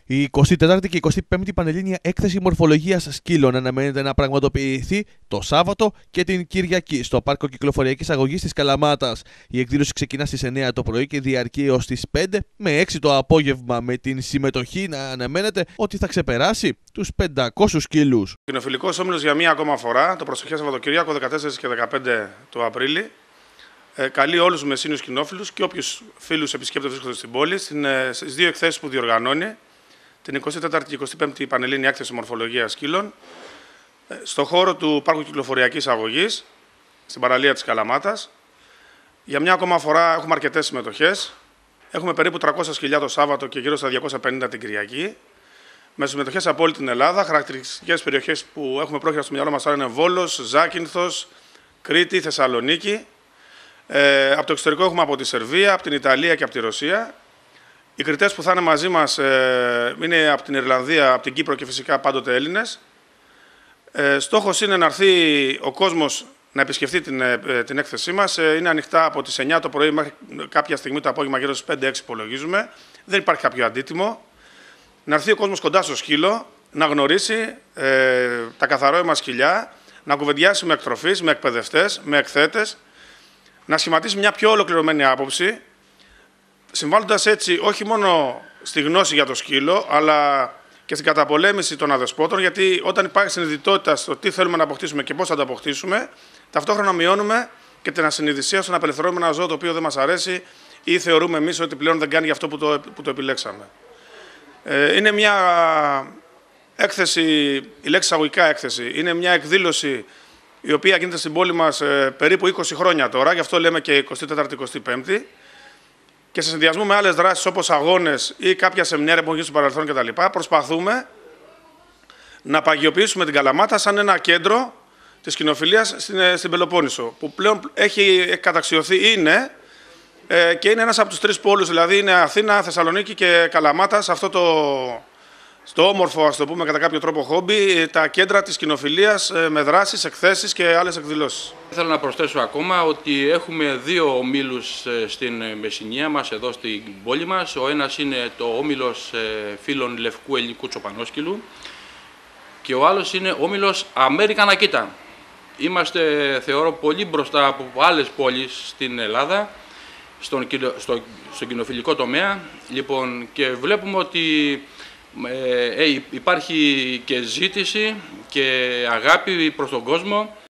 Η 24η και 25η Πανελλήνια Έκθεση Μορφολογίας Σκύλων αναμένεται να πραγματοποιηθεί το Σάββατο και την Κυριακή στο Πάρκο Κυκλοφοριακής Αγωγής της Καλαμάτας. Η εκδήλωση ξεκινά στις 9 το πρωί και διαρκεί έως τις 5 με 6 το απόγευμα, με την συμμετοχή να αναμένεται ότι θα ξεπεράσει τους 500 σκύλους. Ο Κοινοφιλικός Όμιλος για μία ακόμα φορά, το προσεχές Σαββατοκύριακο 14 και 15 του Απρίλη, καλεί όλους τους μεσίνιους κοινόφιλους και όποιους φίλους επισκέπτες βρίσκονται στην πόλη στις δύο εκθέσεις που διοργανώνει, την 24η και 25η Πανελλήνια Έκθεση Μορφολογίας Σκύλων, στο χώρο του Πάρκου Κυκλοφοριακής Αγωγής, στην παραλία της Καλαμάτας. Για μια ακόμα φορά έχουμε αρκετές συμμετοχές. Έχουμε περίπου 300 σκυλιά το Σάββατο και γύρω στα 250 την Κυριακή. Με συμμετοχές από όλη την Ελλάδα. Χαρακτηριστικές περιοχές που έχουμε πρόχειρα στο μυαλό μας είναι Βόλος, Ζάκυνθος, Κρήτη, Θεσσαλονίκη. Από το εξωτερικό έχουμε από τη Σερβία, από την Ιταλία και από τη Ρωσία. Οι κριτές που θα είναι μαζί μας είναι από την Ιρλανδία, από την Κύπρο και φυσικά πάντοτε Έλληνες. Στόχος είναι να έρθει ο κόσμος να επισκεφτεί την έκθεσή μας. Είναι ανοιχτά από τις 9 το πρωί μέχρι κάποια στιγμή το απόγευμα, γύρω στις 5-6 υπολογίζουμε. Δεν υπάρχει κάποιο αντίτιμο. Να έρθει ο κόσμος κοντά στο σκύλο, να γνωρίσει τα καθαρόαιμα σκυλιά, να κουβεντιάσει με εκτροφείς, με εκπαιδευτές, με εκθέτες, να σχηματίσει μια πιο ολοκληρωμένη άποψη, συμβάλλοντας έτσι όχι μόνο στη γνώση για το σκύλο, αλλά και στην καταπολέμηση των αδεσπότων, γιατί όταν υπάρχει συνειδητότητα στο τι θέλουμε να αποκτήσουμε και πώς θα το αποκτήσουμε, ταυτόχρονα μειώνουμε και την ασυνειδησία στο να απελευθερώνουμε ένα ζώο το οποίο δεν μας αρέσει ή θεωρούμε εμείς ότι πλέον δεν κάνει για αυτό που το επιλέξαμε. Είναι μια έκθεση, η λέξη εισαγωγικά έκθεση, είναι μια εκδήλωση η οποία γίνεται στην πόλη μας περίπου 20 χρόνια τώρα, γι' αυτό λέμε και 24η-25η, και σε συνδυασμό με άλλες δράσεις όπως αγώνες ή κάποια σεμινάρια που έχουν γίνει στο παρελθόν κτλ. Προσπαθούμε να παγιοποιήσουμε την Καλαμάτα σαν ένα κέντρο της κοινοφιλίας στην Πελοπόννησο, που πλέον έχει καταξιωθεί, και είναι ένας από τους τρεις πόλους, δηλαδή είναι Αθήνα, Θεσσαλονίκη και Καλαμάτα, σε αυτό στο όμορφο, ας το πούμε κατά κάποιο τρόπο, χόμπι, τα κέντρα της κοινοφιλίας με δράσεις, εκθέσεις και άλλες εκδηλώσεις. Θέλω να προσθέσω ακόμα ότι έχουμε δύο ομίλους στην Μεσσηνία μας, εδώ στην πόλη μας. Ο ένας είναι το Όμιλος Φίλων Λευκού Ελληνικού Τσοπανόσκυλου και ο άλλος είναι Όμιλος American Akita. Είμαστε, θεωρώ, πολύ μπροστά από άλλες πόλεις στην Ελλάδα, στον κοινοφιλικό τομέα. Λοιπόν, και βλέπουμε ότι υπάρχει και ζήτηση και αγάπη προς τον κόσμο.